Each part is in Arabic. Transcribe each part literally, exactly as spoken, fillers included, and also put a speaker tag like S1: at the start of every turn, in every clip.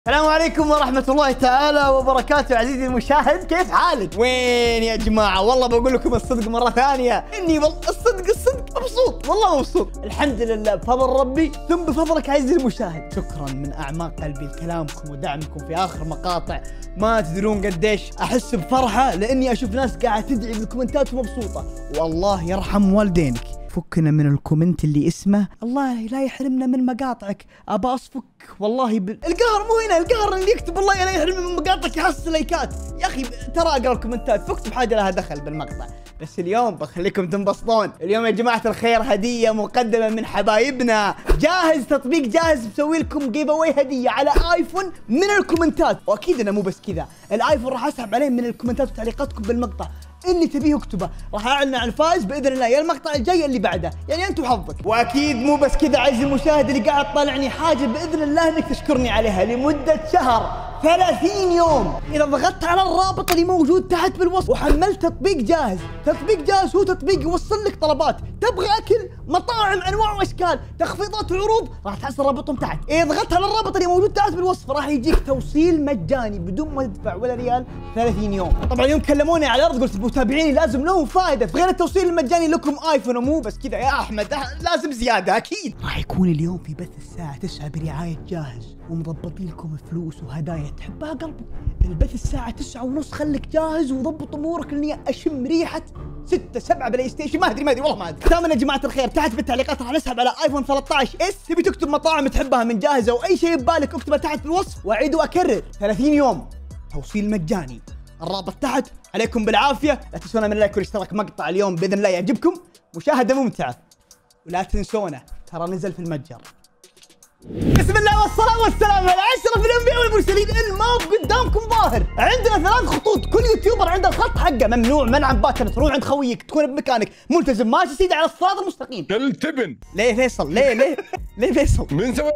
S1: السلام عليكم ورحمة الله تعالى وبركاته. عزيزي المشاهد، كيف حالك؟ وين يا جماعة؟ والله بقول لكم الصدق مرة ثانية، إني والله الصدق الصدق مبسوط، والله مبسوط الحمد لله بفضل ربي ثم بفضلك عزيزي المشاهد. شكرا من أعماق قلبي لكلامكم ودعمكم في آخر مقاطع. ما تدرون قديش أحس بفرحة لأني أشوف ناس قاعدة تدعي بالكومنتات ومبسوطة. والله يرحم والدينك. فكنا من الكومنت اللي اسمه الله لا يحرمنا من مقاطعك، ابى اصفك والله ب... القهر مو هنا، القهر اللي يكتب الله لا يحرمنا من مقاطعك يحصل لايكات. يا اخي ترى اقرا الكومنتات، فاكتب حاجه لها دخل بالمقطع. بس اليوم بخليكم تنبسطون. اليوم يا جماعه الخير هديه مقدمه من حبايبنا جاهز، تطبيق جاهز مسوي لكم جيف اواي هديه على ايفون من الكومنتات. واكيد انا مو بس كذا، الايفون راح اسحب عليه من الكومنتات وتعليقاتكم بالمقطع. اللي تبيه اكتبه، راح اعلن عن الفائز باذن الله يا المقطع الجاي اللي بعده، يعني انت وحظك. واكيد مو بس كذا عزيزي المشاهد اللي قاعد تطالعني، حاجه باذن الله انك تشكرني عليها لمده شهر ثلاثين يوم. اذا ضغطت على الرابط اللي موجود تحت بالوصف وحملت تطبيق جاهز. تطبيق جاهز هو تطبيق يوصل لك طلبات، تبغى اكل، مطاعم انواع واشكال، تخفيضات وعروض، راح تحصل رابطهم تحت. اذا ضغطت على الرابط اللي موجود تحت بالوصف راح يجيك توصيل مجاني بدون ما تدفع ولا ريال ثلاثين يوم. طبعا يوم كلموني على الارض قلت متابعيني لازم لهم فائده، في غير التوصيل المجاني لكم ايفون. ومو بس كذا يا احمد، لازم زياده اكيد. راح يكون اليوم في بث الساعه تسعة برعايه جاهز، ومضبطين لكم فلوس وهدايا تحبها قلبي. البث الساعة تسعة ونص، خليك جاهز وضبط امورك لاني اشم ريحة ستة سبعة بلاي ستيشن. ما ادري ما ادري والله ما ادري. ثامن يا جماعة الخير، تحت بالتعليقات راح نسحب على ايفون ثلاثة عشر اس. تبي تكتب مطاعم تحبها من جاهز او اي شيء ببالك اكتبه تحت بالوصف، واعيد واكرر ثلاثين يوم توصيل مجاني. الرابط تحت، عليكم بالعافية. لا تنسونا من اللايك والاشتراك. مقطع اليوم باذن الله يعجبكم، مشاهدة ممتعة. ولا تنسونا ترى نزل في المتجر. بسم الله والصلاة والسلام على أشرف الأنبياء والمرسلين. الماب قدامكم ظاهر. عندنا ثلاث خطوط، كل يوتيوبر عنده الخط حقه. ممنوع منعا باتا تروح عند خويك، تكون بمكانك ملتزم ماشي سيدي على الصراط المستقيم.
S2: تلتبن.
S1: ليه فيصل؟ ليه ليه؟ ليه فيصل؟
S2: من سوى؟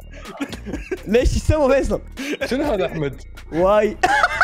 S1: ليش ايش سوى فيصل؟
S2: شنو هذا أحمد؟
S1: واي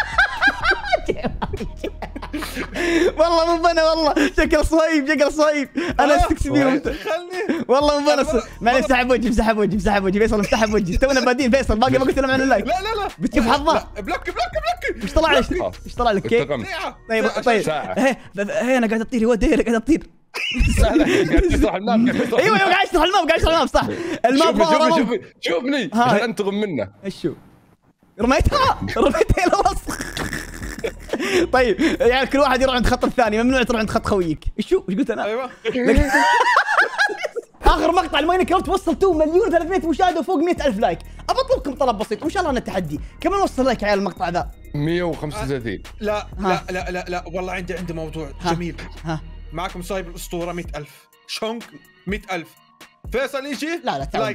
S1: والله مو بنا، والله شكل صهيب شكل صهيب. انا استكسب بيهم والله مو بنا. معليش سحب وجهي سحب وجهي سحب وجهي فيصل، سحب وجهي. تونا بادين فيصل، باقي ما قلت لهم عن اللايك.
S2: لا لا لا
S1: بتشوف حظه.
S2: بلوك بلوك بلوك.
S1: ايش طلع لك؟ ايش طلع لك كيك؟ طيب طيب هي هي انا قاعد اطير يا ولد، انا قاعد اطير.
S2: قاعد تشرح الماب.
S1: ايوه ايوه قاعد اشرح الماب، قاعد اشرح الماب صح. الماب
S2: شوفني شوفني شوفني عشان انتقم منه.
S1: ايش شو؟ رميتها رميتها الى وسخ. طيب يعني كل واحد يروح عند خط الثاني، ممنوع تروح عند خط خويك. ايش شو؟ ايش قلت انا؟
S2: ايوه
S1: اخر مقطع الماينكرافت وصلتوه مليون وثلاثمئة مشاهده وفوق مئة ألف لايك. ابطلبكم طلب بسيط وان شاء الله نتحدي، كم نوصل لايك على المقطع ذا؟
S2: مئة وخمسة وثلاثين.
S3: لا لا لا لا لا والله عندي عندي موضوع جميل.
S1: ها
S3: معكم صايب الاسطوره مئة ألف، شونك مئة ألف، فيصل يجي
S1: لا لا
S3: لايك.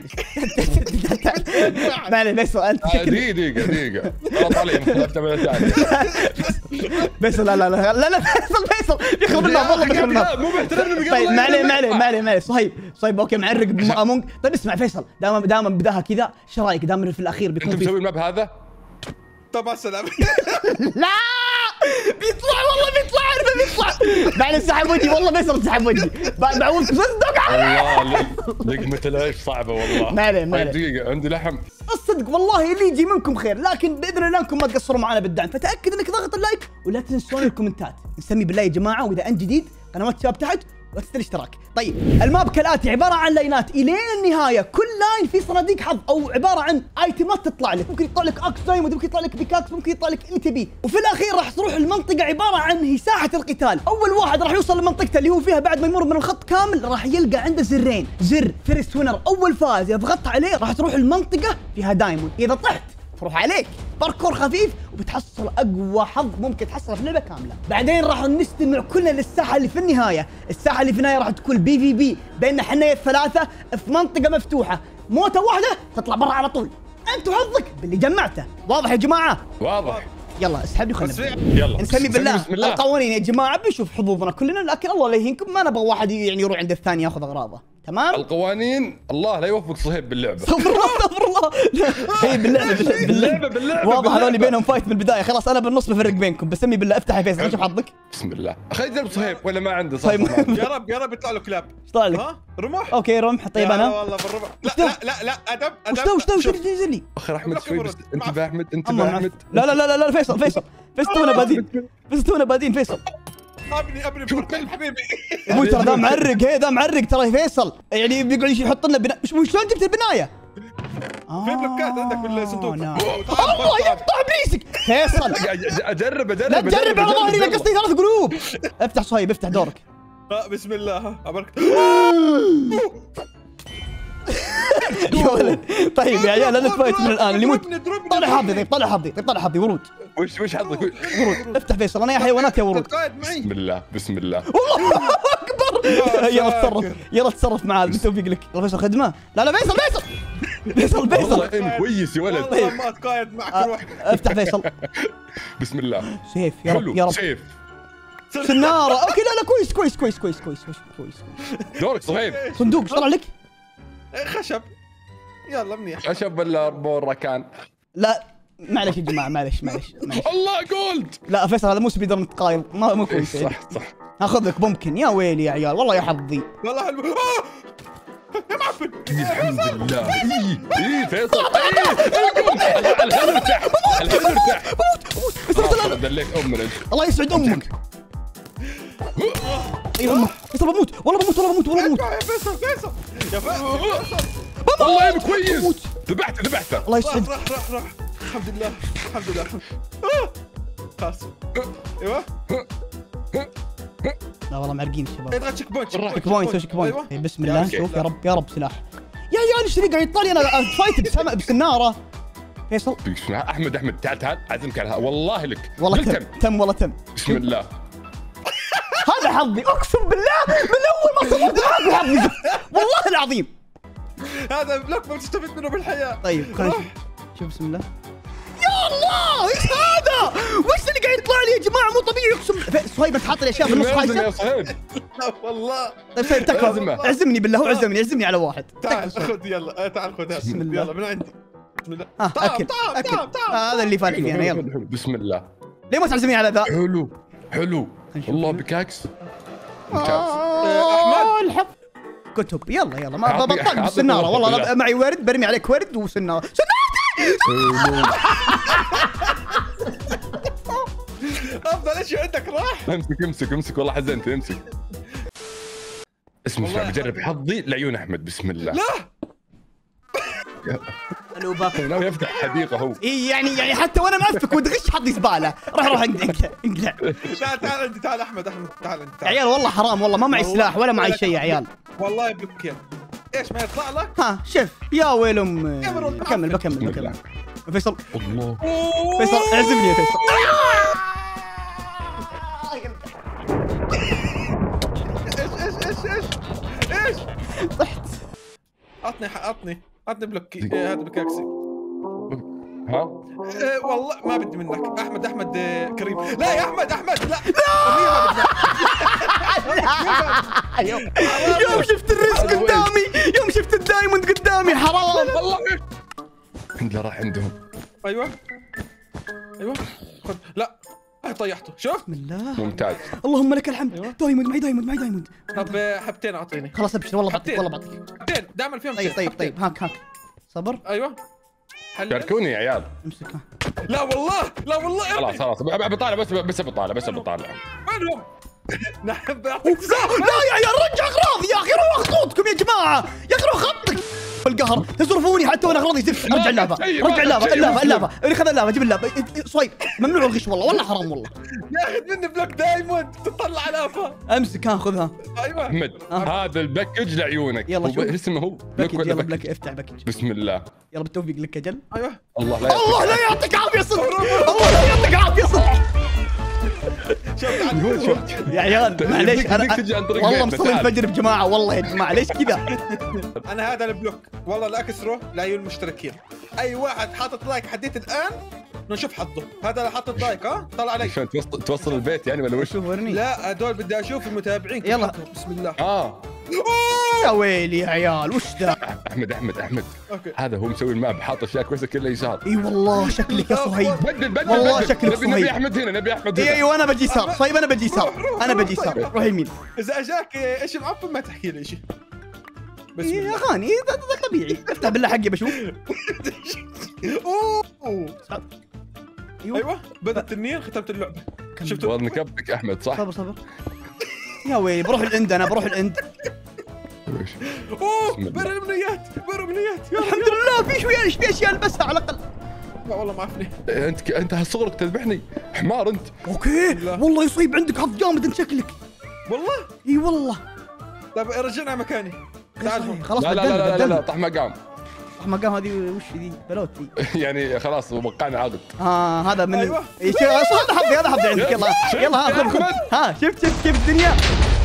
S1: ما عليه فيصل انت
S2: دقيقة دقيقة دقيقة غلط علي، اختلفت من ثانية.
S1: فيصل لا لا لا لا لا فيصل فيصل يخرب الماب والله بيخرب الماب.
S2: مو محترمني.
S1: طيب ما عليه ما عليه ما عليه ما عليه صهيب صهيب اوكي معرق بامونج. طيب اسمع فيصل، دام دام بداها كذا، ايش رايك دام في الاخير بيكون
S2: انت مسوي الماب هذا؟
S3: طب السلام.
S1: لا بيطلع والله بيطلع عارفه بيطلع. بعد سحب وجهي والله فيصل سحب وجهي. بعوض صدق
S2: والله لقمة العيش صعبة والله.
S1: ما عليه ما عليه.
S2: دقيقة عندي لحم.
S1: الصدق والله اللي يجي منكم خير، لكن باذن الله انكم ما تقصروا معنا بالدعم، فتاكد انك ضغط اللايك ولا تنسون الكومنتات. نسمي بالله يا جماعه، واذا انت جديد قنوات شباب تحت وتنسى الاشتراك. طيب الماب كالاتي، عباره عن لاينات الين النهايه، كل لاين فيه صناديق حظ او عباره عن ايتمات تطلع لك. ممكن يطلع لك اكس دايموند، ممكن يطلع لك بيكاكس، ممكن يطلع لك اللي تبيه. وفي الاخير راح تروح المنطقه عباره عن هي ساحه القتال. اول واحد راح يوصل لمنطقته اللي هو فيها بعد ما يمر من الخط كامل راح يلقى عنده زرين، زر فيرست وينر اول فاز، اذا ضغطت عليه راح تروح المنطقه فيها دايموند، اذا طحت تروح عليك باركور خفيف وبتحصل اقوى حظ ممكن تحصله في اللعبه كامله. بعدين راح نستمع كلنا للساحه اللي في النهايه. الساحه اللي في النهايه راح تكون بي في بي بين حنا الثلاثه في منطقه مفتوحه، موته واحده تطلع برا على طول. انت وحظك باللي جمعته. واضح يا جماعه؟
S2: واضح.
S1: يلا اسحب لي خلينا
S2: يلا
S1: نسمي بالله.
S2: بسم الله.
S1: القوانين يا جماعه بنشوف حظوظنا كلنا، لكن الله لا يهينكم ما نبغى واحد يعني يروح عند الثاني ياخذ اغراضه. تمام.
S2: القوانين الله لا يوفق صهيب باللعبه.
S1: استغفر الله استغفر الله. هي باللعبه
S2: باللعبه باللعبه
S1: واضح هذول بينهم فايت من البدايه. خلاص انا بالنص بفرق بينكم. بسمي بالله افتح يا فيصل شوف حظك.
S2: بسم الله. خلينا نجرب صهيب ولا ما عنده صح.
S1: طيب
S3: يا رب يا رب يطلع له كلاب.
S1: ايش طلع لك؟
S3: ها رمح.
S1: اوكي رمح. طيب
S3: لا
S1: انا
S3: والله بالرمح. لا لا لا لا ادب ادب.
S1: وش ده وش ده وش
S3: شوف.
S1: اللي ينزل لي؟
S2: اخر احمد شوي بس.
S3: معفن.
S2: انتبه احمد
S1: أما
S2: انتبه
S1: معفن.
S2: احمد.
S1: لا لا لا لا فيصل فيصل فيصل تونا بادين. فيصل تونا بادين فيصل.
S3: ابني ابني بركل حبيبي.
S1: ابوي ترى ذا معرق. هي ذا معرق ترى فيصل. يعني بيقعد يحط لنا بناء. وش شلون جبت البنايه؟
S3: في بلوكات عندك بالصندوق.
S1: نعم. الله يقطع ابليسك فيصل.
S2: اجرب اجرب.
S1: لا تجرب على ظهري لا قصدي ثلاث قلوب. افتح صهيب افتح دورك.
S3: آه، بسم الله ها عبرك.
S1: يا ولد. طيب يا عيال انا فايت من الان اللي يموت. طلع حظي طيب طلع حظي طيب طلع حظي ورود.
S2: وش وش حظك؟
S1: ورود افتح فيصل انا يا حيوانات يا ورود.
S3: قاعد معي.
S2: بسم الله بسم الله.
S1: الله اكبر. يلا تصرف يلا تصرف معاه بالتوفيق لك. يلا فيصل خدمه. لا لا فيصل فيصل فيصل فيصل.
S2: والله انت كويس يا ولد.
S3: والله ما اتقايد معك روح.
S1: افتح فيصل.
S2: بسم الله.
S1: سيف يا رب يا رب.
S2: سيف.
S1: سناره. اوكي لا لا كويس كويس كويس كويس كويس كويس كويس.
S2: دورك صهيب.
S1: صندوق ايش طلع لك؟
S3: خشب. يلا منيح.
S2: خشب ولا بورة كان؟
S1: لا معلش يا جماعه معلش معلش معلش.
S2: الله جولد.
S1: لا فيصل هذا مو سبيدر نتقايل ما مو كويس.
S2: صح صح.
S1: اخذ لك ممكن يا ويلي يا عيال والله يا حظي.
S3: والله حلو. آه! يا معفن.
S2: الحمد لله. اي اي فيصل. اي الهل ارتاح الهل ارتاح.
S1: فيصل
S2: دليت ام من
S1: الله يسعد امك. اي امك فيصل بموت والله بموت والله بموت والله بموت.
S3: يا فيصل فيصل يا فيصل.
S2: والله انت كويس. ذبحته ذبحته.
S1: الله يسعد.
S3: راح راح راح. الحمد لله الحمد لله. آه! خلاص. ايوه.
S1: لا والله معرقين الشباب.
S3: اضغط تشيك بوينت.
S1: تشيك بوينت سوي تشيك بوينت.
S3: أيوة.
S1: إيه، بسم الله
S2: أوكي.
S1: شوف يا رب يا رب سلاح. يا عيال ايش اللي قاعد يطلع لي انا فايت بسما بسناره. فيصل
S2: احمد احمد تعال تعال اعزمك على والله لك.
S1: والله
S2: قلت
S1: تم تم والله تم.
S2: بسم الله.
S1: هذا حظي اقسم بالله من اول ما صورت معاك حظي والله العظيم.
S3: هذا بلوك ما تستفيد منه بالحياه.
S1: طيب خلينا نشوف. شوف بسم الله. يا الله ايش هذا؟ وش اللي قاعد يطلع لي يا جماعه مو طبيعي اقسم. صهيب انت حاط الاشياء في النص
S2: يا
S1: خايسه.
S2: صهيب.
S3: لا والله.
S1: طيب صهيب تكفى
S2: أعزمه.
S1: اعزمني بالله هو عزمني عزمني على واحد.
S3: تعال
S1: تكفى.
S3: خذ يلا آه، تعال خذ
S1: بسم
S3: هذا
S1: الله.
S3: يلا من عندي. بسم الله.
S1: ها
S3: طعم،
S1: اكل
S3: طعم،
S1: اكل
S3: طعم، طعم.
S1: هذا اللي فالح فيه انا يلا.
S2: بسم الله.
S1: ليه ما تعزمني على ذا؟
S2: حلو حلو.
S1: نشوف.
S2: والله بكاكس. ممتاز.
S1: آه، الحظ. كتب يلا يلا ما
S2: أعطي-
S1: بطل
S2: أعطي
S1: بالسناره
S2: بالله.
S1: والله
S2: بالله.
S1: معي ورد برمي عليك ورد وسناره.
S3: افضل اشي عندك راح.
S2: امسك امسك امسك والله حزنت امسك. اسمع
S3: والله
S2: بجرب حظي لعيون احمد. بسم الله.
S3: لا
S1: الو باكر.
S2: ناوي يفتح حديقه هو.
S1: اي يعني يعني حتى وانا ماسك وتغش حظي زباله. راح روح انقلع انقلع.
S3: تعال تعال عندي تعال احمد احمد تعال عندي
S1: يا
S3: تعال.
S1: عيال والله حرام والله ما معي سلاح ولا معي شيء يا عيال.
S3: والله بلوكين. ايش ما يطلع لك؟
S1: ها شف يا ويل ام.
S3: كاميرون.
S1: بكمل بكمل بكمل. فيصل
S2: الله.
S1: فيصل اعزمني يا فيصل.
S3: ايش ايش ايش ايش ايش؟
S1: طحت.
S3: عطني عطني عطني بلوك إيه، هذا بكاكسي.
S2: ها؟
S3: إيه، والله ما بدي منك احمد احمد إيه، كريم. لا يا احمد احمد لا.
S1: يوم شفت الرزق قدامي يوم شفت الدايموند قدامي حرام.
S2: والله الحمد لله راح عندهم.
S3: ايوه ايوه خذ. لا آه، طيحته شوف.
S1: بسم الله
S2: ممتاز.
S1: اللهم لك الحمد. دايموند معي دايموند معي دايموند.
S3: طب آه، حبتين اعطيني.
S1: خلاص ابشر والله بعطيك
S3: حبتين.
S1: والله بعطيك.
S3: حبتين دائما فيهم
S1: طيب
S3: شيء.
S1: طيب
S3: حبتين.
S1: طيب هاك هاك صبر.
S3: ايوه حل.
S2: شاركوني يا عيال.
S1: امسك ها.
S3: لا والله لا والله يا
S2: خلاص
S3: ابني.
S2: خلاص ب- بطالع بس بس بطالع بس بطالع.
S3: وينهم؟ نحب اعطيك
S1: لا لا يا عيال رجع اغراضي يا اخي روح خطوطكم يا جماعه يا اخي روح خطك. القهر تصرفوني حتى وانا اغراضي زفت. رجع اللعبه رجع اللعبه اللعبه اللعبه اللي خذ اللعبه جيب اللعبه. صويب ممنوع الغش والله والله حرام والله.
S3: ياخذ مني بلوك دايموند تطلع على افا.
S1: امسك ها خذها.
S3: ايوه
S2: احمد هذا الباكج لعيونك.
S1: يلا
S2: هو
S1: شوف.
S2: اسمه هو بلوك
S1: باكج
S2: ولا
S1: يلا
S2: باكج؟
S1: بلك افتح باكج.
S2: بسم الله.
S1: يلا بالتوفيق لك اجل.
S3: ايوه
S2: الله لا
S1: الله لا يعطيك عافيه صدق الله لا يعطيك عافيه صدق.
S3: شوف تعال
S2: شوف.
S1: يا عيال معليش
S2: بدك
S1: انا
S2: تجي عن طريق
S1: والله
S2: بيتنا،
S1: مصلي
S2: تعال.
S1: الفجر يا جماعه والله يا جماعه ليش كذا؟
S3: انا هذا البلوك والله لا اكسره لعيون المشتركين. اي واحد حاطط لايك حديت الان نشوف حظه. هذا اللي حاطط لايك ها طلع علي.
S2: عشان توصل توصل البيت يعني ولا وش؟
S1: شوف ورني.
S3: لا هدول بدي اشوف المتابعين كيف
S1: يلا.
S3: حظهم. بسم الله.
S2: اه
S1: يا ويلي يا عيال وش ذا؟
S2: احمد احمد احمد
S3: اوكي
S2: هذا هو مسوي الماب حاط اشياء كويسه كلها يسار.
S1: اي والله شكلك يا صهيب.
S2: بدل بدل
S1: والله
S2: بدل.
S1: شكلك
S2: نبي نبي
S1: صهيب.
S2: احمد هنا نبي احمد
S1: اي
S2: هنا.
S1: ايوه انا بجي يسار. طيب انا بجي يسار. انا بجي يسار. روح يمين.
S3: اذا اجاك ايش معفن ما تحكي لي شيء. بسم
S1: اي
S3: الله.
S1: اغاني هذا طبيعي. افتح بالله حقي بشوف.
S3: اوه
S1: ايوه
S3: ايوه بدا التنين ختمت اللعبه. شفتوا؟
S2: والله نكبتك احمد صح؟
S1: صبر صبر. يا ويلي بروح الاند انا بروح الاند.
S2: ويش؟
S3: اوه
S2: بسم الله.
S3: بر الامنيات بر الامنيات. يلا
S1: الحمد لله في شويه في اشياء البسها على الاقل.
S3: لا والله ما عرفني.
S2: انت انت هالصغرك تذبحني حمار انت.
S1: اوكي
S3: لا.
S1: والله يصيب عندك حظ جامد انت شكلك.
S3: والله
S1: اي والله.
S3: طيب رجعنا مكاني. تعال هون.
S1: خلاص
S2: لا لا لا لا, لا, لا طح مقام.
S1: مقام هذه وش ذي بلوت ذي.
S2: يعني خلاص وقعنا عقد.
S1: اه هذا من
S3: أيوة.
S1: إيه، شوف هذا حظي هذا حظي عندك. يلا
S2: شوف،
S1: يلا ها
S2: يا
S1: خذ خذ.
S2: أحمد.
S1: ها شفت شفت كيف الدنيا.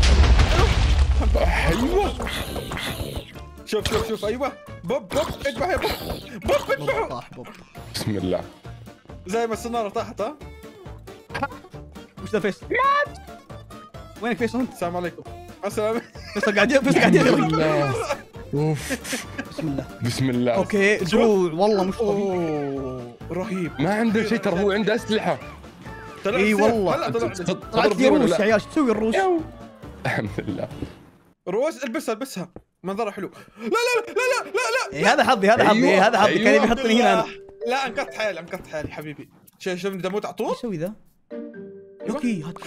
S2: ايوه
S3: شوف شوف شوف ايوه بوب بوب اذبح يا بوب بوب اذبحه.
S1: طاح بوب.
S2: بسم الله.
S3: زي ما السناره طاحت ها.
S1: وش ذا فيصل؟ وينك فيصل انت؟
S3: السلام عليكم. مع السلامه.
S1: فيصل قاعد فيصل قاعد
S2: بسم
S1: يغرق.
S2: الله. اوف
S1: بسم الله.
S2: بسم الله.
S1: اوكي دروع والله مش طبيعي.
S3: اوه رهيب.
S2: ما عنده شيء ترى هو عنده اسلحه.
S3: طلع
S1: إي
S3: السيف.
S1: والله.
S3: هلا طلع لي.
S1: طلعت لي
S2: ولا
S1: روس
S2: لا؟
S1: يا عيال ايش تسوي الروس؟
S2: الحمد لله.
S3: روز البسها البسها منظرها حلو. لا لا لا لا لا لا.
S1: إيه هذا حظي هذا حظي
S2: أيوة،
S1: إيه هذا حظي كان
S2: أيوة.
S1: يبي يحطني هنا انا.
S3: لا انقطع حالي انقطع حالي حبيبي. شوف شوف بدي اموت على طول.
S1: ايش يسوي ذا؟ اوكي هات.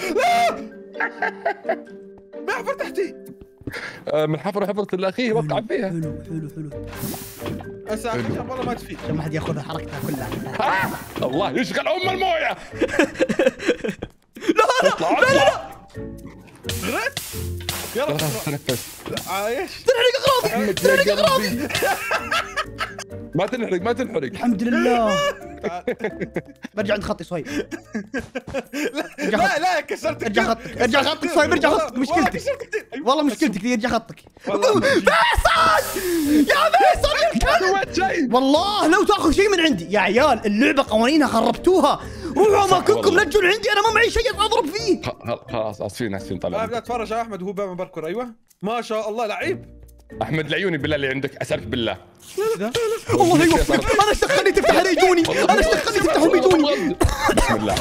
S3: ما حفر تحتي.
S2: آه، من حفره حفره الاخيه وقع فيها.
S1: حلو حلو حلو.
S3: هسه عشان والله ما تفيد.
S1: عشان ما حد ياخذها حركتها كلها.
S2: آه، الله يشغل ام المويه.
S1: لا لا
S2: اطلع اطلع.
S3: غرقت. يلا
S2: خلاص تنفس.
S3: عايش.
S1: تنحرق اغراضي تنحرق اغراضي.
S2: ما تنحرق ما تنحرق.
S1: الحمد لله. برجع عند خطي صهيب. ارجع
S3: لا
S1: خط.
S3: لا كسرت
S1: ارجع
S3: كثير.
S1: خطك ارجع خطك صهيب ارجع
S3: والله-
S1: خطك
S3: والله
S1: مشكلتك.
S3: كسرت كثير. أيوة.
S1: والله مشكلتك دي ارجع خطك.
S3: والله.
S1: فيصل يا فيصل يا كلب.
S2: سويت شيء.
S1: والله لو تاخذ شيء من عندي يا عيال اللعبه قوانينها خربتوها. روحوا
S2: صح
S1: اماكنكم
S2: والله.
S1: لا تجون عندي انا ما معي شيء اضرب فيه.
S2: خ- خلاص اسفين اسفين
S3: انا
S2: طلع.
S3: بدي اتفرج على احمد وهو بيعمل باركور. ايوه ما شاء الله لعيب.
S2: احمد العيوني بالله اللي عندك اسالك بالله.
S1: الله يوفقك انا ايش دخلني تفتح علي يجوني انا ايش دخلني تفتحوا بيجوني.
S2: بسم الله.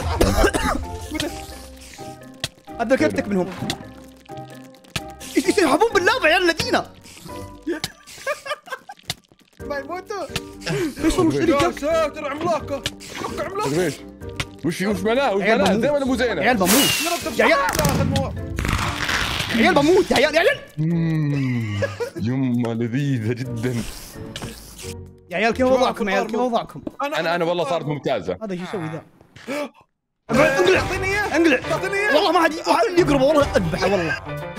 S1: ابدا كيفتك منهم. ايش ايش يلعبون باللعبه يا الذين.
S3: ما يموتوا.
S1: فيصل وش
S3: يا
S1: ذي؟
S3: ساتر عملاقه. حق عملاقه.
S2: درويش وش وش معناه وش
S1: عيال
S2: معناه
S1: بموت.
S2: زين ولا مو زينه؟
S1: عيال بموت
S3: يا رب
S1: يا عيال.
S3: اخذ مو.
S1: يا عيال بموت يا عيال يا عيال
S2: مم، يمه لذيذه جدا.
S1: يا عيال كيف وضعكم يا عيال كيف وضعكم؟
S2: انا انا والله صارت ممتازه.
S1: هذا ايش يسوي ذا؟
S3: انقلع. تعطيني اياه.
S1: انقلع
S3: تعطيني اياه.
S1: والله ما حد واحد يقرب والله اذبحه والله.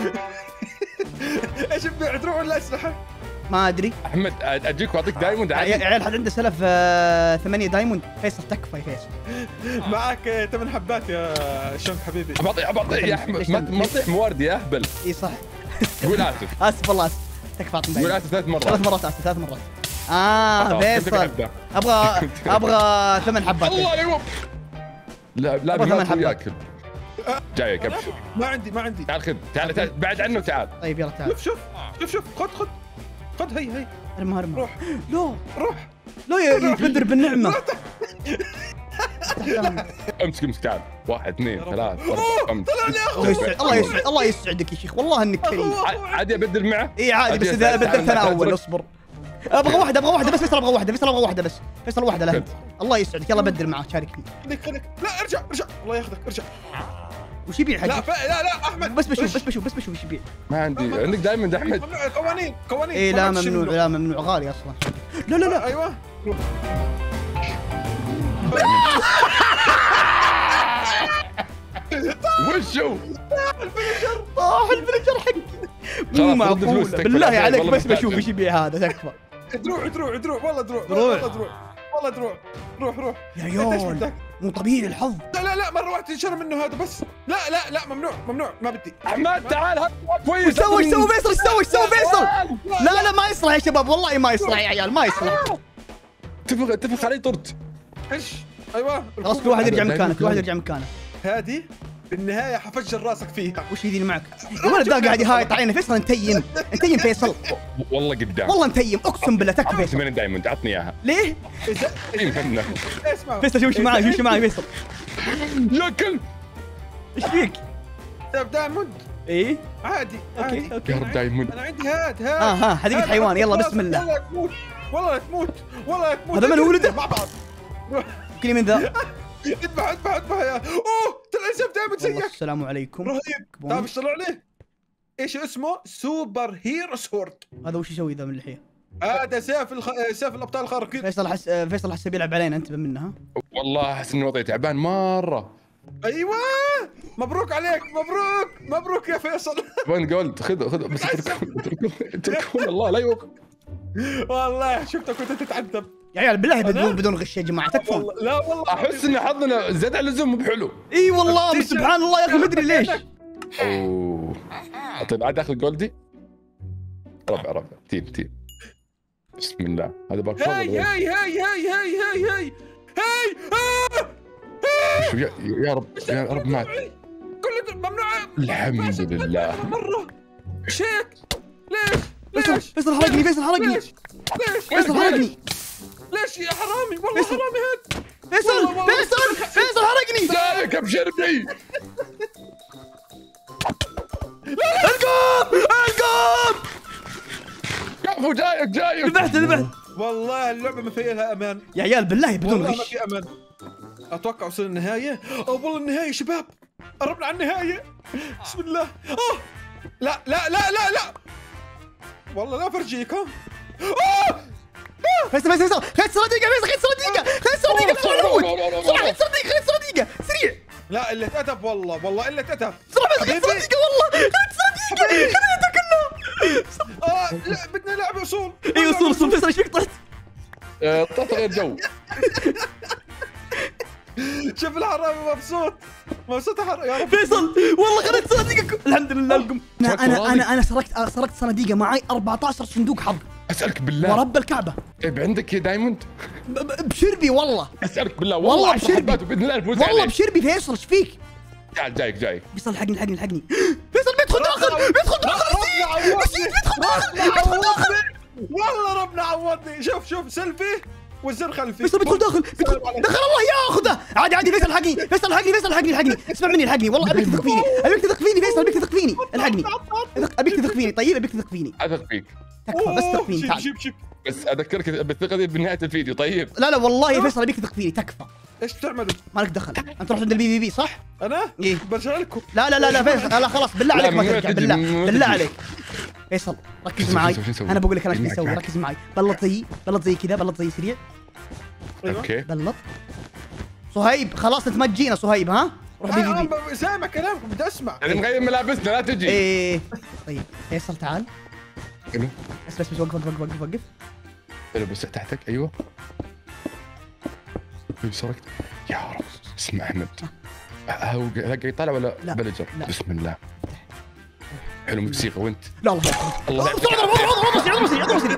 S3: ايش تبيع دروع ولا اسلحه؟
S1: ما ادري
S2: احمد اجيك واعطيك دايموند
S1: يا
S2: عادي.
S1: عيال حد عنده سلف آه، ثمانية دايموند. فيصل تكفى يا فيصل.
S3: معك ثمان حبات يا شنك حبيبي.
S2: بعطي بعطي يا احمد ما ما تطيح موارد يا اهبل.
S1: اي صح.
S2: قول اسف
S1: اسف والله اسف. تكفى اعطني
S2: قول
S1: دايموند.
S2: اسف ثلاث مرات.
S1: ثلاث مرات اسف ثلاث مرات. اه
S2: خلاص، كنت
S1: فيصل
S2: بحبه.
S1: ابغى ابغى ثمان حبات.
S2: الله يوم. لا لا
S1: أبغى ثمان
S2: ما
S1: حبات.
S2: ياكل. جايك ابشر.
S3: ما عندي ما عندي.
S2: تعال خذ تعال تعال بعد عنه تعال.
S1: طيب يلا تعال.
S3: شوف شوف شوف شوف خذ خذ خذ هي هي.
S1: ارمى ارمى.
S3: روح
S1: لا
S3: روح.
S1: لا يا- يتبدر بالنعمه.
S2: امسك امسك تعال واحد اثنين ثلاث اربع خمس
S1: الله يسعد الله يسعد الله يسعدك يا شيخ والله انك كريم.
S2: ع- عادي ابدل معه.
S1: اي عادي بس
S2: عادي
S1: اذا
S2: أسعد.
S1: بدلت انا
S2: تعال،
S1: اول
S2: تعال.
S1: اصبر. ابغى واحده ابغى واحده بس فيصل ابغى واحده فيصل ابغى واحده بس فيصل واحده لا
S2: خذ.
S1: أنت. الله يسعدك يلا بدل معاه شاركني.
S3: خليك خليك. لا ارجع ارجع الله ياخذك ارجع.
S1: وش يبيع
S3: لا
S1: حقي؟
S3: ف... لا لا احمد
S1: بس بشوف
S3: إيش؟
S1: بس بشوف بس بشوف وش يبيع.
S2: ما عندي عندك دايموند احمد.
S3: ممنوع قوانين قوانين.
S1: اي لا
S3: ما تشيل
S1: ممنوع
S3: منه.
S1: لا ممنوع غالي اصلا. لا لا لا
S3: ايوه.
S2: وشو؟
S1: طاح الفلجر حقي.
S2: خلاص،
S1: مو
S2: رد
S1: معقولة
S2: فلوس، تكفى
S1: بالله
S2: العافية،
S1: عليك
S2: والله
S1: بس
S2: محتاج.
S1: بشوف وش يبيع هذا تكفى.
S3: دروع دروع دروع والله دروع
S1: دروع.
S3: والله دروع والله دروع. روح روح.
S1: يا
S3: أنت إيش
S1: عيال
S3: بدك؟
S1: مو طبيعي الحظ.
S3: لا لا لا مره واحده تنشر منه هذا بس. لا لا لا ممنوع ممنوع ما بدي.
S2: احمد تعال هذا كويس.
S1: وش سوى وش سوى فيصل وش سوى وش سوى فيصل؟ لا لا ما يصلح يا شباب والله ما يصلح يا عيال ما يصلح.
S2: اتفق اتفق علي طرت.
S3: ايش؟ ايوه
S1: خلاص كل واحد يرجع
S2: لا، لا،
S1: مكانه
S2: لا.
S1: كل واحد يرجع مكانه.
S3: هادي بالنهايه حفجر راسك فيها.
S1: وش يديني معك؟ يا ولد ذا قاعد يهايط علينا. فيصل نتيم نتيم فيصل
S2: والله قدام
S1: والله نتيم اقسم بالله. تكفى فيصل.
S2: ثمانية دايموند عطني اياها.
S1: ليه؟
S3: اسمع
S1: فيصل شوف ايش معاي شوف ايش معاي فيصل.
S2: يا كلب
S1: ايش فيك؟
S3: دايموند
S1: ايه
S3: عادي عادي.
S1: اوكي اوكي.
S2: يا رب دايموند.
S3: انا عندي هاد هاد
S1: اه ها حديقة حيوان. يلا بسم الله.
S3: والله تموت والله تموت والله تموت.
S1: هذا من ولده؟
S3: مع بعض.
S1: كلي من ذا.
S3: اذبح اذبح اذبح يا اوه طلع سيف دايموند زيك.
S1: السلام عليكم.
S3: رهيب. تعرف ايش طلع عليه؟ ايش اسمه؟ سوبر هيرو سورد.
S1: هذا وش يسوي ذا من اللحيه؟
S3: هذا سيف الخ... سيف الابطال الخارقين.
S1: فيصل حس فيصل حس بيلعب علينا. انتبه منها.
S2: والله احس اني وضعي تعبان مره.
S3: ايوه مبروك عليك مبروك مبروك يا فيصل.
S2: وين جولد؟ خذ خذ بس اتركون اتركون اتركون الله لا يوقف.
S3: والله شفتك كنت تتعذب
S1: يا عيال بالله بدون بدون غش يا جماعه تكفون.
S3: والله لا والله
S2: احس ان حظنا زاد على اللزوم مو بحلو.
S1: اي والله سبحان الله يا اخي ما ادري ليش.
S2: اوه طيب عاد اخذ جولدي. ربع ربع تيم تيم. بسم الله هذا باك
S3: هاي هاي هاي هاي هاي هاي هاي هاي آه!
S2: شو يا, يا رب يا رب مات.
S3: كل ممنوع.
S2: الحمد لله.
S3: مره شيك. ليش
S1: فيصل
S3: ليش
S1: فيصل حرقني فيصل حرقني
S3: ليش ليش
S1: فيصل حرقني
S3: ليش يا حرامي والله حرامي هاد.
S1: فيصل فيصل فيصل حرقني.
S2: جايك ابشرني.
S1: القوم القوم.
S2: كفو جايك جايك.
S1: ذبحت ذبحت.
S3: والله اللعبه ما فيها لها امان.
S1: يا عيال بالله بدون
S3: والله ما
S1: غش.
S3: في امان. اتوقع وصل النهايه. او والله النهايه شباب قربنا على النهايه. بسم الله. اه لا لا لا لا لا والله لا فرجيك ها. اه
S1: فيصل فيصل فيصل خذ صديقه فيصل خذ صديقه خذ صديقه بسرعه خذ صديقه خذ صديقه سريع.
S3: لا قلة ادب والله والله قلة ادب.
S1: بسرعه خذ صديقه والله خذ صديقه خذ كلنا.
S3: اه لا بدنا لعب اصول.
S1: اي اصول اصول. فيصل ايش فيك طلعت؟
S2: طلعت غير جو.
S3: شوف الحرامي مبسوط مبسوط يا رب.
S1: فيصل والله خذت صناديقك. الحمد لله لكم. انا انا انا انا سرقت سرقت صناديقه معي أربعة عشر صندوق حظ.
S2: اسالك بالله
S1: ورب الكعبه.
S2: طيب عندك دايموند؟
S1: بشربي والله.
S2: اسالك بالله
S1: والله
S2: والله
S1: بشربي.
S2: باذن الله نفوز
S1: والله
S2: عليك.
S1: بشربي فيصل ايش فيك؟
S2: تعال جايك جايك.
S1: فيصل الحقني الحقني الحقني. فيصل بيدخل داخل بيدخل داخل. نسيت بيدخل داخل بيدخل داخل.
S3: والله ربنا عوضني. شوف شوف سيلفي والزر خلفي.
S1: فيصل بيدخل داخل بيدخل دخل الله ياخذه. عادي عادي فيصل الحقني فيصل الحقني فيصل الحقني الحقني. اسمع مني الحقني والله ابيك تثق فيني ابيك تثق فيني فيصل ابيك تثق فيني الحقني. ابيك تثق فيني طيب ابيك تثق فيني.
S2: اثق فيك
S1: تكفى بس ثق فيني
S3: شيب
S1: تعال.
S3: شيب شيب.
S2: بس اذكرك بالثقه دي بنهايه الفيديو طيب.
S1: لا لا والله يا فيصل ابيك تثق فيني تكفى.
S3: ايش بتعملوا؟
S1: مالك دخل. انت رحت عند البي بي بي صح؟
S3: انا؟
S1: ايه
S3: برجع لكم.
S1: لا لا لا لا فيصل لا خلاص بالله عليك ما
S2: لا،
S1: ترجع
S2: ما
S1: بالله
S2: تجي، ما
S1: بالله
S2: تجي.
S1: عليك. فيصل ركز
S2: شو
S1: معي.
S2: نسوي، شو نسوي؟
S1: انا بقول لك انا ايش
S2: معك،
S1: بسوي
S2: معك.
S1: ركز معي. بلط زي بلط زي كذا بلط زي سريع.
S3: أيوة.
S2: اوكي
S1: بلط. صهيب خلاص انت ما تجينا صهيب ها؟ روح بي بي بي.
S3: انا سامع كلامكم بدي اسمع.
S2: يعني نغير ملابسنا لا تجي.
S1: ايه طيب فيصل تعال.
S2: حلو
S1: بس بس بس وقف وقف وقف وقف.
S2: حلو بس تحتك ايوه. ايوه سرقت يا رب. اسمع احمد هو قاعد يطالع ولا
S1: لا.
S2: بلجر؟
S1: لا.
S2: بسم الله. حلو موسيقى وانت
S1: لا الله يحفظك.
S2: الله يحفظك.
S1: بسرعه اضرب اضرب اضرب اضرب اضرب.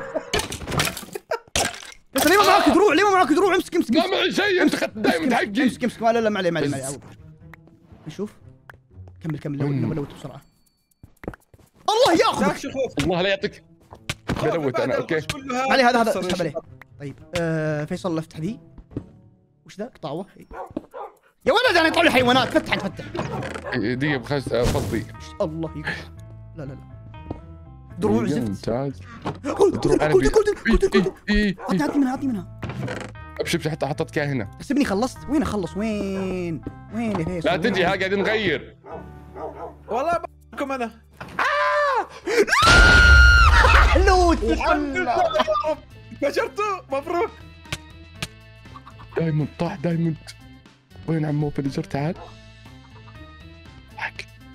S1: بس ليه ما معك دروع ليه ما معك دروع امسك امسك
S2: ما معي شيء انت اخذت دايموند حقي.
S1: امسك امسك لا لا ما عليه ما عليه ما عليه. نشوف كمل كمل لو
S2: وين؟
S1: لوت بسرعه. الله
S3: لا
S1: ياخذك.
S3: شو خوف.
S2: الله لا يعطيك. بلوت انا اوكي.
S1: عليه هذا هذا اسحب عليه. طيب آه فيصل الله يفتح ذي. وش ذا قطاوه؟ يا ولد انا يطلع لي حيوانات. فتح انت فتح.
S2: دقيقة بخش فضي.
S1: الله يقول. لا لا لا دروع زفت.
S2: ممتاز.
S1: قلت
S2: دروع
S1: قلت
S2: عربي.
S1: قلت قلت قلت قلت
S2: إي، إي،
S1: عطني عطني منها عطني منها.
S2: ابشر ابشر حتى حطيتك إياها هنا.
S1: حسبني خلصت. وين اخلص وين؟ وين يا فيصل؟
S2: لا تجي ها قاعدين نغير.
S3: والله بكم انا.
S1: لوت
S3: الحمد لله يا رب فجرته مبروك.
S2: دايموند طاح دايموند. وين عمو بلجر تعال. حق.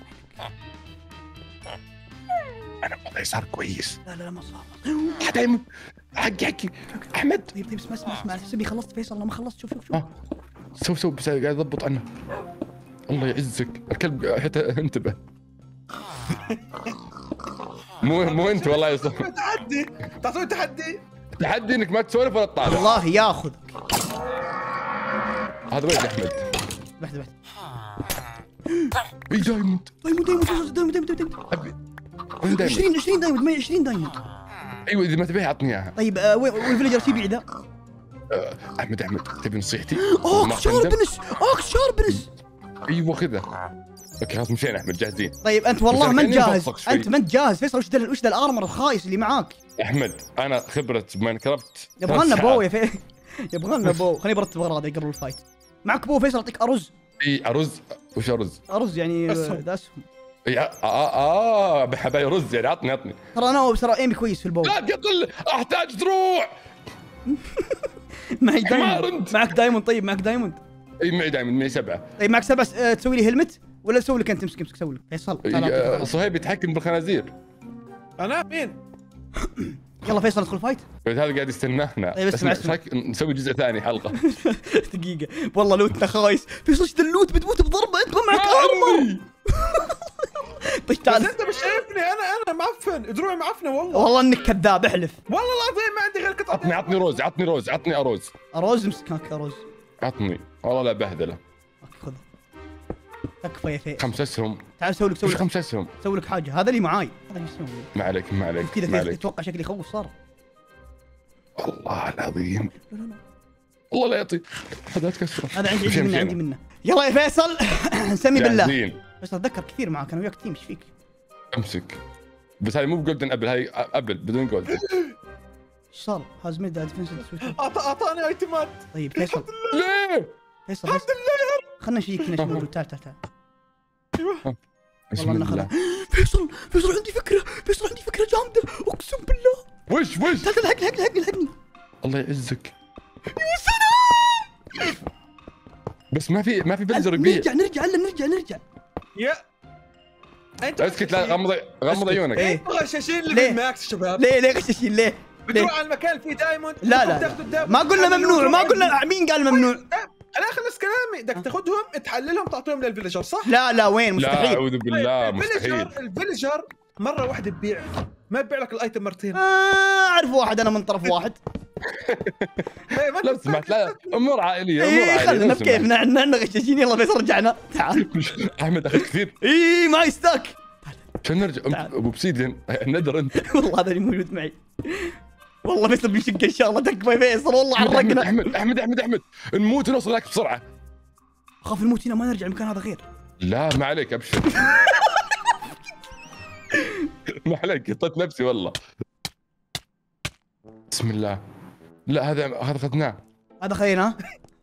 S2: انا والله صار كويس.
S1: لا لا لا ما صار.
S2: دايموند حقي حقي احمد.
S1: طيب طيب اسمع اسمع اسمع حسبني خلصت فيصل انا ما خلصت. شوف شوف شوف.
S2: ها سو سو بس قاعد اضبط عنه. الله يعزك الكلب حتى انتبه. مو مو انت والله يا صاحبي.
S3: تحدي تعطوني تحدي.
S2: تحدي انك ما تسولف ولا تطالع.
S1: الله ياخذك.
S2: هذا وين يا احمد؟
S1: بحث بحث.
S2: اي دايموند
S1: دايموند دايموند فيصل دايموند دايموند دايموند
S2: ابي وين دايموند؟
S1: عشرين عشرين دايموند معي عشرين دايموند.
S2: ايوه اذا ما تبيها اعطني اياها.
S1: طيب آه، وين والفيلجر شو يبيع ذا؟
S2: آه، احمد احمد تبي نصيحتي؟
S1: اوك شاربنس اوك شاربنس.
S2: ايوه خذها. اوكي خلاص مشينا احمد جاهزين.
S1: طيب انت والله
S2: بس
S1: ما انت
S2: كأني
S1: جاهز،
S2: مفصق شوي.
S1: انت ما انت جاهز فيصل. وش ذا وش ذا الارمر الخايس اللي معاك؟
S2: احمد انا خبره ماينكرافت
S1: يبغى لنا بو يا في يبغى لنا بو. خليني برتب اغراضي قبل الفايت. معك بو فيصل اعطيك ارز.
S2: اي ارز. وش ارز؟
S1: ارز يعني
S3: أسهم.
S1: ذا اسهم.
S2: اي اه اه, آه بحباي رز يعني عطني عطني.
S1: ترى انا ترى ايمي كويس في البو.
S2: لا تقتل احتاج دروع.
S1: معي
S2: حمار
S1: دايموند.
S2: أنت.
S1: معك دايموند. طيب معك دايموند.
S2: اي معي دائما معي سبعه.
S1: طيب معك سبع س- آه، تسوي لي هلمت ولا اسوي لك انت؟ امسك امسك سوي لك فيصل. تعال أعطيك
S2: إي، آه،
S1: أغراض.
S2: صهيب يتحكم بالخنازير.
S3: انا مين؟
S1: يلا فيصل ندخل فايت.
S2: بس هذا قاعد يستنانا.
S1: طيب، اسمع، اسمع.
S2: إيش رايك نسوي جزء ثاني حلقه؟
S1: دقيقة والله لوتنا خايس. فيصل ايش ذا اللوت؟ بتموت بضربة انت ما معك ارمر. طيب
S3: بس
S1: تعال.
S3: انت مش شايفني انا انا معفن دروعي معفنه والله.
S1: والله انك كذاب احلف.
S3: والله العظيم ما عندي غير قطعه.
S2: عطني عطني روز عطني روز عطني اروز.
S1: اروز امسك هاك اروز.
S2: عطني والله لا بهدله.
S1: اوكي خذ. تكفى يا فيصل.
S2: خمس اسهم.
S1: تعال اسوي لك
S2: وش
S1: سوي لك
S2: خمس اسهم؟
S1: اسوي لك حاجة. هذا اللي معاي. هذا اللي يسوي
S2: ما عليك ما عليك
S1: كذا
S2: ما
S1: فيصل.
S2: عليك.
S1: اتوقع شكلي يخوف صار.
S2: والله العظيم
S1: لا لا لا.
S2: والله لا يعطي. هذا تكسره.
S1: هذا عندي
S2: مشينا،
S1: عندي منه
S2: مشينا.
S1: عندي منه. يلا يا فيصل نسمي بالله.
S2: جاهزين.
S1: بس اتذكر كثير معك انا وياك تيم. ايش فيك؟
S2: امسك. بس هذه مو بجولدن ابل هاي ابل بدون جولدن.
S1: ايش صار؟ هاز ميد ديفنس.
S3: أعط- اعطاني ايتمات.
S1: طيب فيصل
S2: ليه؟
S1: فيصل فيصل خلنا نشيك هنا ايش موجود. تعال تعال تعال.
S2: بسم
S1: والله
S2: الله.
S1: انه فيصل فيصل عندي فكرة. فيصل عندي فكرة جامدة اقسم بالله.
S2: وش وش؟
S1: تعال تعال لحقني لحقني لحقني.
S2: الله يعزك. بس ما في ما في بلزر يبيع.
S1: نرجع نرجع هلا نرجع نرجع.
S3: يا انت
S2: اسكت لا غمض غمض عيونك.
S1: إيه.
S3: غشاشين اللي
S1: ليه؟
S3: في الماكس شباب.
S1: ليه ليه غشاشين ليه؟ ليه؟
S3: بتروح على المكان اللي فيه دايموند.
S1: لا لا,
S3: تاخذوا
S1: لا.
S3: الدايموند،
S1: ما قلنا
S3: تحللوهم،
S1: ممنوع. ما
S3: تروحوا
S1: قلنا. مين قال ممنوع؟
S3: انا خلص كلامي. بدك تاخذهم تحللهم تعطيهم للفيلجر صح؟
S1: لا لا وين
S2: لا
S1: مستحيل.
S2: اعوذ بالله
S3: الفيلجر
S2: مستحيل.
S3: الفيلجر مره واحده تبيع ما تبيع لك الايتم مرتين.
S1: آه، اعرف واحد انا من طرف واحد.
S3: إيه، ما
S2: لو
S3: أنت
S2: سمحت لا امور عائليه امور
S1: اي
S2: عائليه.
S1: خلنا
S2: لو
S1: بكيفنا عندنا غشاشين. يلا فيصل رجعنا. تعال.
S2: سمحت. احمد اخذ كثير.
S1: اي معي ستاك.
S2: عشان نرجع
S1: تعال.
S2: ابو بسيدن ندر انت.
S1: والله هذا اللي موجود معي. والله فيصل بيشق ان شاء الله. تكفى يا فيصل والله
S2: احمد
S1: حرقنا.
S2: احمد احمد احمد احمد نموت ونوصل لك بسرعه.
S1: اخاف نموت هنا ما نرجع المكان هذا غير.
S2: لا ما عليك ابشر. ما عليك قطيت نفسي والله. بسم الله. لا هذا هذا اخذناه.
S1: هذا خلينا.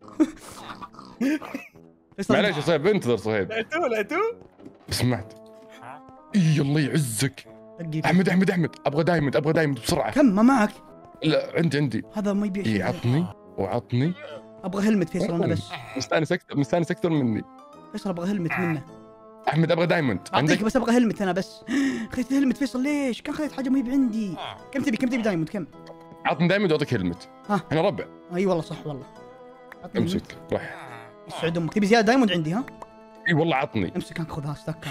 S1: فيصل
S2: معليش يا صهيب انتظر صهيب.
S3: لقيتوه لقيتوه.
S2: سمعت. اي الله يعزك.
S1: دقيقة.
S2: احمد احمد احمد ابغى دايموند ابغى دايموند بسرعه.
S1: كم ما معك؟
S2: لا عندي عندي.
S1: هذا ما يبيع
S2: اي
S1: شيء.
S2: عطني وعطني.
S1: ابغى هلمت فيصل انا بس.
S2: مستانس اكثر مستانس اكثر مني.
S1: فيصل ابغى هلمت منه.
S2: احمد ابغى دايموند
S1: اعطيك
S2: عندك.
S1: بس ابغى هلمت انا بس. خذيت هلمت فيصل ليش؟ كان خذيت حاجة ما هي عندي. كم تبي كم تبي دايموند كم؟
S2: عطني دايموند واعطيك هلمت.
S1: ها.
S2: احنا ربع.
S1: اي والله صح والله. عطني
S2: امسك راح.
S1: يسعد امك. تبي زيادة دايموند عندي ها؟
S2: اي والله عطني.
S1: امسك هاك خذ ها ستاك.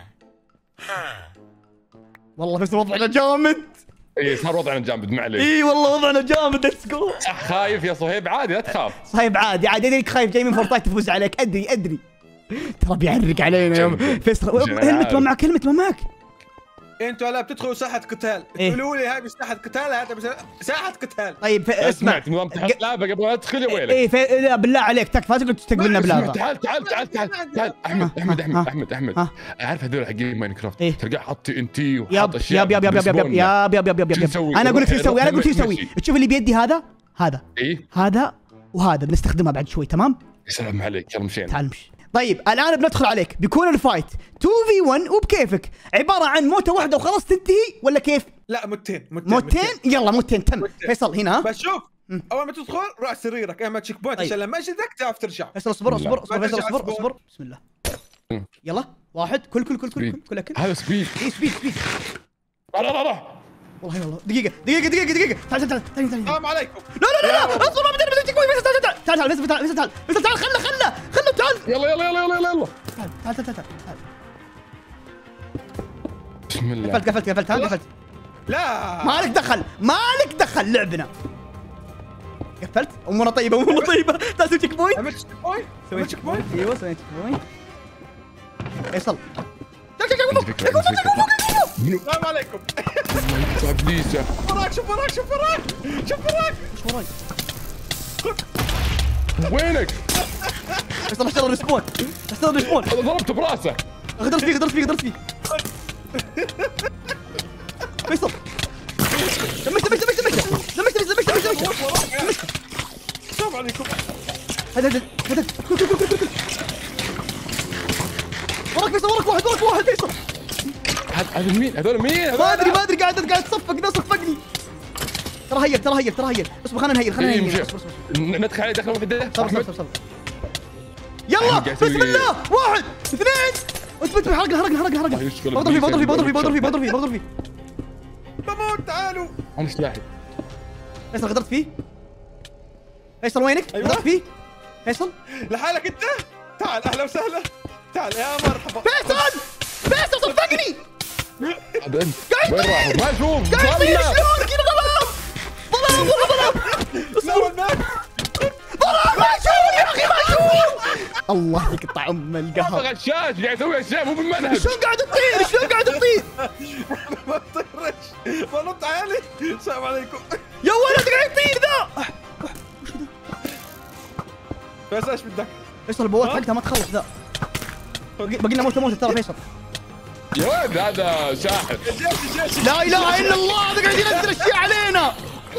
S1: والله فيصل وضعنا جامد.
S2: اي صار وضعنا جامد ما عليك.
S1: اي والله وضعنا جامد. ليتس جو.
S2: صح خايف يا صهيب عادي لا تخاف.
S1: صهيب عادي عادي. ادريك خايف جاي من فورتايت تفوز عليك. ادري ادري. ترى بيعرق علينا يوم فيصل.
S2: جن-
S1: هلمت ما معك. هلمت ما معك.
S3: انتوا هلا بتدخلوا ساحه قتال
S1: إيه.
S3: تقولوا لي هاي مش ساحه قتال هذا بس ساحه قتال.
S1: طيب ف- اسمع.
S2: سمعت نظام تحت لعبه قبل لا ادخل يا ويلك.
S1: ايه في... لا بالله عليك تكفى. لا تقعد تستقبلنا
S2: اسمع،
S1: بلعبه.
S2: تعال تعال تعال تعال تعال احمد
S1: ها،
S2: احمد
S1: ها،
S2: احمد
S1: ها.
S2: احمد احمد
S1: ها.
S2: عارف هذول حقين ماينكرافت
S1: إيه.
S2: تلقاه حاط ان تي وحاط
S1: ياب
S2: اشياء
S1: ياب ياب ياب ياب ياب
S2: بزبونة.
S1: ياب ياب ياب ياب
S2: شو
S1: ياب
S2: نسوي؟
S1: انا اقول لك شو
S2: روح-
S1: نسوي. انا
S2: روح
S1: اقول لك شو
S2: مشي.
S1: نسوي. تشوف اللي بيدي هذا هذا
S2: ايه
S1: هذا وهذا بنستخدمها بعد شوي. تمام.
S2: يا سلام عليك يلا مشينا.
S1: تعال نمشي. طيب الان بندخل عليك. بيكون الفايت اثنين في واحد وبكيفك. عباره عن موته واحده وخلاص تنتهي ولا كيف؟
S3: لا موتين موتين
S1: موتين. يلا موتين تم.
S3: موتين.
S1: فيصل هنا ها.
S3: بس شوف اول ما تدخل روح على سريرك اعمل تشيك بوينت
S1: طيب.
S3: عشان لما اجدك تعرف ترجع.
S1: فيصل اصبر اصبر اصبر
S3: ما
S1: فيصل
S3: ترجع
S1: اصبر
S3: أسبوع.
S1: اصبر. بسم الله.
S2: مم.
S1: يلا واحد كل كل كل كل كل كل اكل.
S2: هذا سبيد.
S1: اي سبيد سبيد.
S2: لا لا لا
S1: والله والله دقيقة دقيقة دقيقة دقيقة. تعال تعال تعال تعال.
S3: السلام عليكم.
S1: لا لا لا لا اصبر ما بدنا بدنا تعال تعال تعال تعال فيصل تعال تعال فيصل تعال خله خله خله تعال
S2: يلا يلا يلا يلا يلا
S1: تعال تعال تعال تعال.
S2: بسم الله.
S1: قفلت قفلت قفلت ها قفلت.
S3: لا
S1: مالك دخل مالك دخل لعبنا. قفلت. امورنا طيبة امورنا طيبة. تعال سوي تشيك بوينت.
S3: عملت تشيك بوينت.
S1: سوي
S3: عملت تشيك بوينت.
S1: ايوه سوي تشيك بوينت. فيصل
S2: عندي فكرة عندي فكرة منو؟
S3: السلام عليكم.
S2: ابليسه
S3: وراك شوف وراك شوف وراك شوف وراك.
S1: ايش وراي؟
S2: وينك؟
S1: فيصل اشتغل ريسبون اشتغل ريسبون.
S2: انا ضربته براسه.
S1: غدرت فيه غدرت فيه غدرت فيه. فيصل دمجت دمجت دمجت دمجت دمجت دمجت دمجت دمجت.
S3: السلام عليكم.
S1: هذا هذا هذا كل كل كل كل كل. وراك فيصل وراك واحد وراك واحد فيصل.
S2: هذا مين؟ هذول مين؟
S1: ما ادري ما ادري قاعد قاعد تصفق ده صفقني. ترى هيل ترى هيل ترى هيل. اصبر خلينا نهيل خلينا نهيل. اصبر اصبر
S2: ندخل عليه دخله واحده.
S1: صبر صبر صبر. يلا بسم الله. واحد اثنين. اثبت حرقنا حرقنا حرقنا حرقنا. بضرب فيه بضرب فيه بضرب فيه بضرب فيه بضرب فيه بضرب فيه.
S3: بموت تعالوا.
S2: انا سلاحي.
S1: فيصل غدرت فيه. فيصل وينك؟
S3: أيوة.
S1: غدرت فيه. فيصل
S3: لحالك انت؟ تعال اهلا وسهلا. تعال يا مرحبا.
S1: فيصل فيصل صفقني.
S2: هذا انت وين راح؟ ما اشوف.
S1: قاعد يطير شلون كذا ظلام ظلام والله ظلام.
S3: اصبر
S1: ظلام ما اشوف يا اخي ما اشوف. الله يقطع ام القهر.
S2: غشاش قاعد يسوي اشياء مو بالمنهج.
S1: شلون قاعد تطير شلون قاعد تطير.
S3: ما تطيرش. ما نط عيالي. السلام عليكم.
S1: يا ولد قاعد يطير ذا.
S3: بس ايش بدك؟
S1: فيصل البوات حقتها ما تخلص ذا. باقي لنا موته موته ترى فيصل.
S2: يا ولد هذا شاحن.
S3: الجيش الجيش.
S1: لا اله الا الله هذا قاعد ينزل اشياء علينا.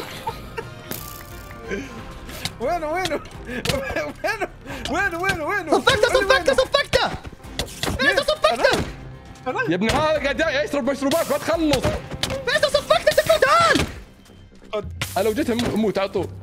S3: وينه وينه؟ وينه؟ وينه وينه وينه؟
S1: صفقته صفقته صفقته. فيصل صفقته.
S2: يا ابن هذا قاعد يشرب مشروبات ما تخلص.
S1: فيصل صفقته تكفى تعال.
S2: انا لو جيت اموت على طول.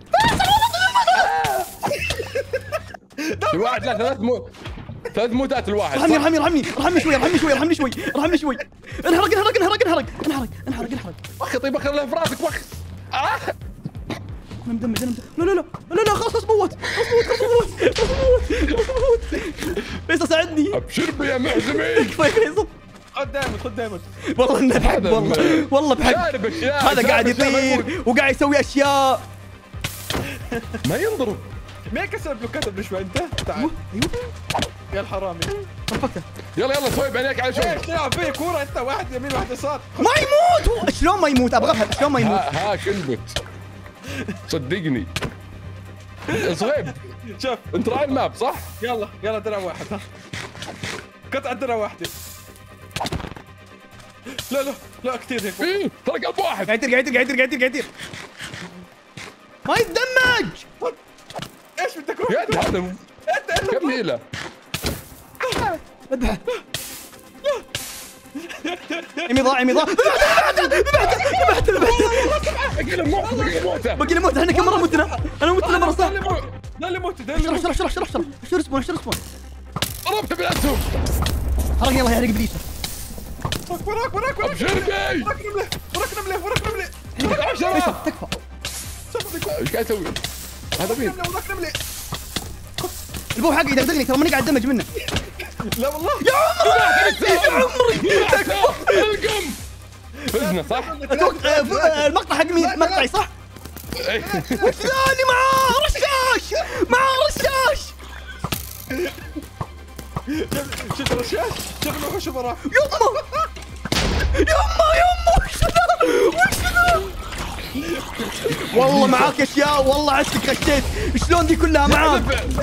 S2: الواحد لا ثلاث مو ثلاث موتات الواحد.
S1: ارحمني ارحمني ارحمني ارحمني شوي ارحمني شوي ارحمني شوي ارحمني شوي. انحرق انحرق انحرق انحرق انحرق انحرق انحرق.
S2: اخي طيب اخر له في راسك وخ.
S1: انا مدمج انا مدمج. لا لا لا لا لا خلاص خلاص موت خلاص موت خلاص موت خلاص موت. فيصل ساعدني.
S2: ابشر بي يا محزمي.
S1: اكفى فيصل.
S3: خد دايموند خد دايموند.
S1: والله انه بحب والله والله بحب.
S2: شارب اشياء.
S1: هذا قاعد يطير وقاعد يسوي اشياء.
S2: ما ينضرب.
S3: مين كسر بلوكات قبل شوي انت؟ تعال.
S1: ايوه
S3: يا الحرامي.
S1: صفقته.
S2: يلا يلا سوي بعينيك على شوي.
S3: ايش تلعب فيه كوره انت واحد يمين واحد يسار.
S1: ما يموت هو. شلون ما يموت ابغى افهم شلون ما يموت.
S2: ها ها كلبت صدقني. صهيب
S3: شوف
S2: انت راعي الماب صح؟
S3: يلا يلا درع واحد ها. قطعة درع واحدة. لا لا لا كثير هيك.
S2: ايه ترى قلب واحد.
S1: قاعد يطير قاعد يطير قاعد يطير قاعد يطير قاعد يطير. ما يتدمج.
S3: ايش بدك
S2: يا
S3: روح؟
S2: هذا
S3: انت انت
S2: كم هيله؟
S1: اذبحه. يمي ضاع يمي ضاع. ذبحته ذبحته ذبحته ذبحته.
S2: باقي له موته باقي له موته.
S1: باقي لي موت احنا كم مره متنا؟ انا متنا مره صح.
S3: لا اللي موت ده اللي
S1: اشرح
S3: موت.
S1: اشرح اشرح اشرح اشرح رسبون اشرح رسبون.
S2: ضربته بالاسهم.
S1: حرقني الله يحرق ابليسه.
S3: وراك وراك وراك
S2: ابشر بي.
S3: وراك نمله وراك نمله وراك نمله.
S1: فيصل تكفى.
S2: ايش قاعد يسوي؟ هذا مين؟
S3: نمله وراك نمله.
S1: البو حقي يدغدغني ترى ماني قاعد دمج منه.
S3: لا والله.
S1: يا عمري يا عمري تكفى.
S2: القم فزنا صح؟
S1: اتوقع المقطع حق مين؟ مقطعي صح؟ ثاني معاه رشاش معاه رشاش.
S3: شفت الرشاش؟ شوف الوحوش وراه.
S1: يمه يمه يمه وش ذا وش ذا. والله معاك اشياء والله عشتك خشيت. شلون دي كلها معاك؟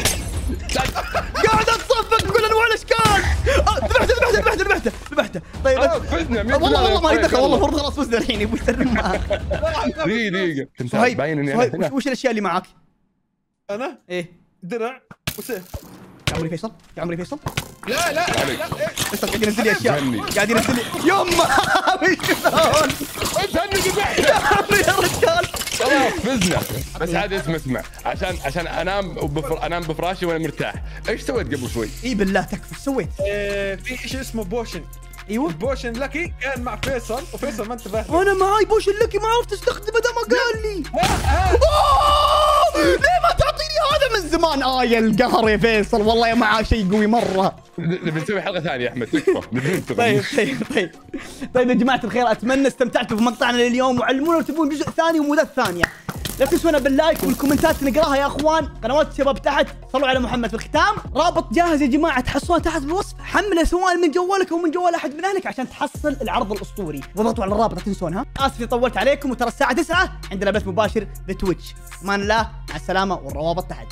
S1: قاعد اتصفق بكل انواع الاشكال. ذبحته ذبحته ذبحته ذبحته ذبحته. طيب
S2: فزنا.
S1: والله والله ما يدخل والله المفروض خلاص فزنا الحين يبغى يسلم معاه.
S2: دقيقة دقيقة كنت
S1: صهيب
S2: باين اني انا
S1: صهيب
S2: هنا.
S1: وش- وش الاشياء اللي معاك؟
S3: انا
S1: ايه
S3: درع وسيف.
S1: يا عمري فيصل يا عمري فيصل
S3: لا لا
S2: عليك.
S3: لا إيه.
S1: فيصل قاعد ينزل لي اشياء
S2: جني.
S1: قاعد ينزل لي يما وش شلون
S2: انت هني
S1: يا
S2: ذبحته.
S1: عمري يا رجال.
S2: خلاص فزنا. بس عاد اسمع اسمع عشان عشان انام بفر... انام بفراشي وانا مرتاح. ايش سويت قبل شوي؟
S1: اي بالله تكفى ايش سويت؟
S3: إيه، في شيء اسمه بوشن.
S1: ايوه
S3: البوشن لكي كان مع فيصل وفيصل ما انتبه له.
S1: انا معاي بوشن لكي ما عرفت استخدمه ده ما قال لي.
S3: ها
S1: أوه! ليه ما تعطيني هذا من زمان؟ اه يا القهر يا فيصل والله يا معاه شيء قوي مره.
S2: نبي نسوي حلقة ثانية يا احمد تكفى.
S1: طيب طيب طيب طيب يا جماعه الخير اتمنى استمتعتوا بمقطعنا لليوم وعلمونا لو تبون جزء ثاني ومودات ثانيه. لا تنسونا باللايك والكومنتات نقراها يا اخوان. قنوات الشباب تحت. صلوا على محمد. في الختام رابط جاهز يا جماعه، تحصلونه تحت بالوصف. حمله سواء من جوالك او من جوال احد من اهلك عشان تحصل العرض الاسطوري. واضغطوا على الرابط لا تنسونها. اسف اذا طولت عليكم، وترى الساعه تسعة عندنا بث مباشر بتويتش. امان الله، مع السلامه، والروابط تحت.